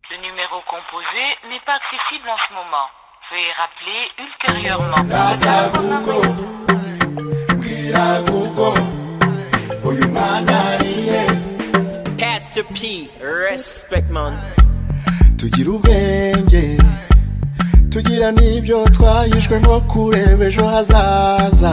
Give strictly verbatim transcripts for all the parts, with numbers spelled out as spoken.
Le numéro composé n'est pas accessible en ce moment. Veuillez rappeler ultérieurement. Rata Google, Gira Google, Uyumanariye. Pastor P, respect man. Tugira ubwenge, tugira n'ibyo twahishwe nko kureba ejo hazaza.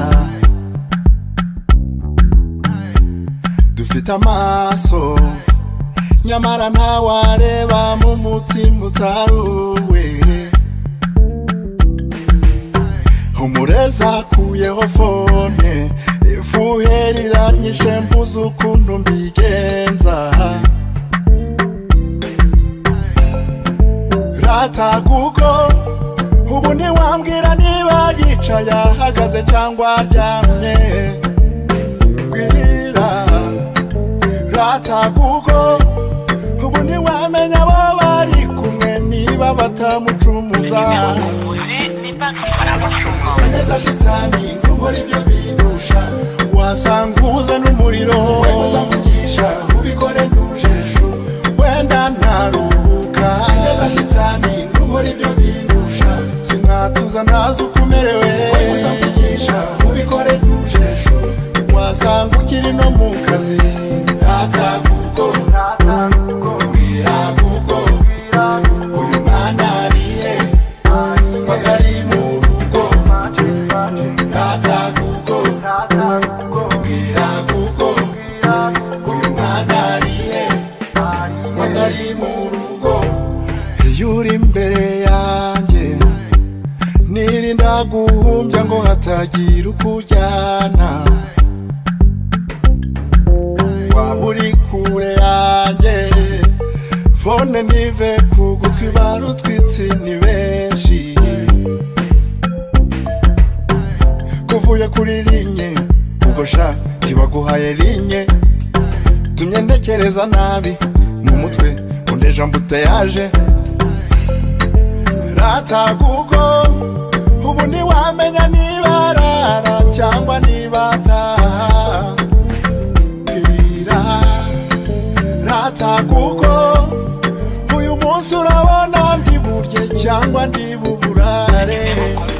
Dufite amaso, nyamara ntawareba mu mutima utaruwe. Umureza akuyeho fone, ifuheriranyije mbuze ukuntu mbigenza. Rata Google, ubu ntiwambwira niba yicaye ahagaze cyangwa aryamye. Bwira Rata Google, ubu ntiwamenya abo bari kumwe niba batamucumuza. Neza shitani nkubora ibyo binusha, wasanga uza n'umuriro usamvugisha ubikore ntujeshu wenda ntaruhuka. Neza shitani nkubora ibyo binusha, sinatuza ntazi uko umerewe usamvugisha ubikore ntujeshu wasanga ukiri no mu kazi. Rata Google, Rata Google, Gira Google, uyu mwana arihe watari mu rugo. Rata Google, Rata Google, Gira Google, uyu mwana arihe watari mu rugo. Iyo uri imbere yanjye nirinda guhumbya ngo hatagira ukujyana. Waba uri kure yanjye fone ntive ku gutwi barutwitsi ni benshi. Kuvuye kuri linye ubwo sha ntibaguhaye linye, tumye ntekereza nabi mu mutwe undeja mbuteyaje. Rata Google, ubu ntiwamenya niba arara cyangwa niba ataha. Mbwira Rata Google, uyu munsi urabona ndi burye cyangwa ndi buburare.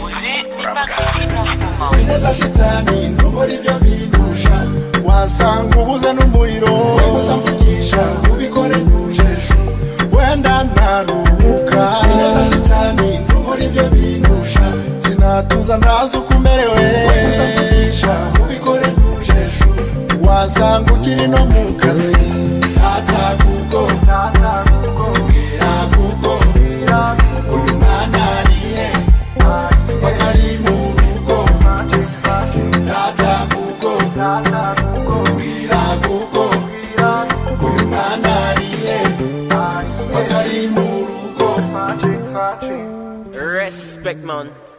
Neza shitani nkubora ibyo binusha, wasanga ubuze n'umuriro usamvugisha ubikore ntujeshu wenda ntaruhuka. Neza shitani nkubora ibyo binusha, sinatuza ntazi uko umerewe usamvugisha ubikore ntujeshu wasanga ukiri no mu kazi. Rata Google, Rata Google, Gira Google, uyu mwana arihe watari mu rugo. Rata Google, Rata Google, Gira Google, uyu mwana arihe watari mu rugo. Respect man.